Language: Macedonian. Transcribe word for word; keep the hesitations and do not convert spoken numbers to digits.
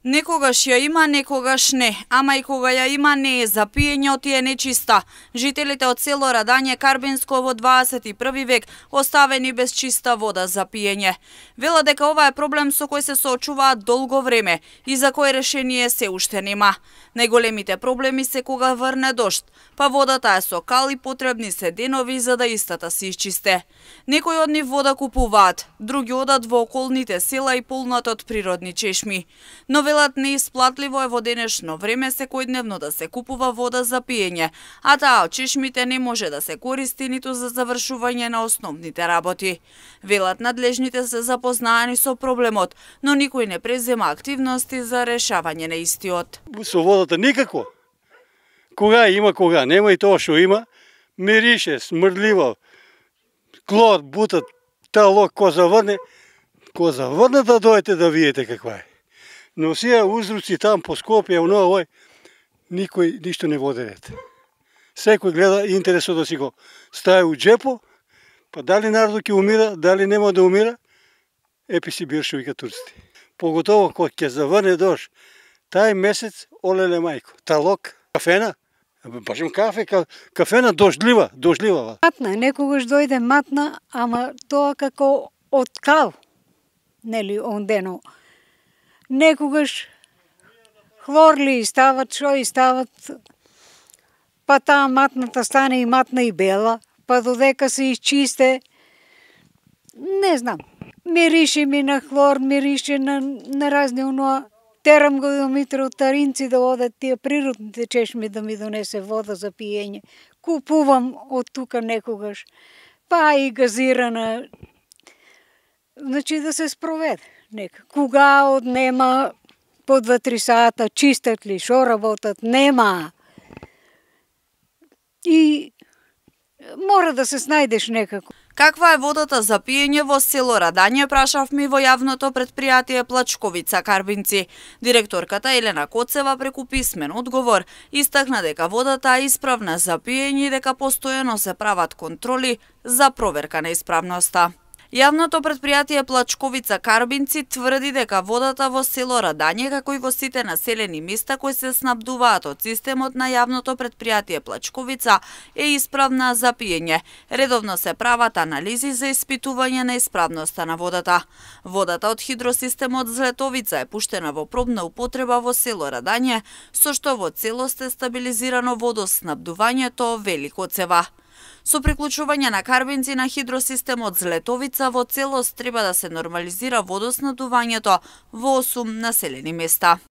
Некогаш ја има, некогаш не, ама и кога ја има не е за пиење, оти е нечиста. Жителите од село Радање, Карбинско во дваесет и први век оставени без чиста вода за пиење. Велат дека ова е проблем со кој се соочуваат долго време и за кој решение се уште нема. Најголемите проблеми се кога врне дожд, па водата е со кал и потребни се денови за да истата се исчисте. Некои од нив вода купуваат, други одат во околните села и полнат од природни чешми. Но велат неисплатливо е во денешно време секојдневно да се купува вода за пиење, а таа од чешмите не може да се користи ниту за завршување на основните работи. Велат надлежните се запознаени со проблемот, но никој не презема активности за решавање на истиот. Со водата никако. Кога има, кога нема и тоа што има, мирише, смрдливо, клод, бутат, талок, ко заврне, ко заврне да дојдете да видите каква е. Но сија узруци там по Скопје, оно овој, никој ништо не води ред. Секој гледа интересот да си го стави у джепо, па дали народот ќе умира, дали нема да умира, епи си биршо вика турците. Поготово кога ќе заврне дожд, тај месец, олеле мајко, талок, кафена, башем кафе, кафена дождлива, дождлива. Матна, некогаш дојде матна, ама тоа како од кал, нели, ондено. Некогаш хлорли и стават, шо и стават, па таа матната стане и матна и бела, па додека се исчисте, не знам, мирише ми на хлор, мирише на, на разни оноа. Терам го до Митро од Таринци да одат тие природните чешми да ми донесе вода за пиење. Купувам од тука некогаш, па и газирана, значи да се спроведе нека. Кога однема по два-три сата, чистат ли, шо работат, нема. И мора да се снајдеш некако. Каква е водата за пиење во село Радање, прашавме во јавното претпријатие Плачковица Карбинци. Директорката Елена Коцева преку писмен одговор истакна дека водата е исправна за пиење и дека постојано се прават контроли за проверка на исправноста. Јавното претпријатие Плачковица Карбинци тврди дека водата во село Радање, како и во сите населени места кои се снабдуваат од системот на јавното претпријатие Плачковица, е исправна за пиење. Редовно се прават анализи за испитување на исправноста на водата. Водата од хидросистемот Злетовица е пуштена во пробна употреба во село Радање, со што во целост е стабилизирано водоснабдувањето, вели Коцева. Со приклучување на Карбинци на хидросистемот Злетовица во целост треба да се нормализира водоснабдувањето во осум населени места.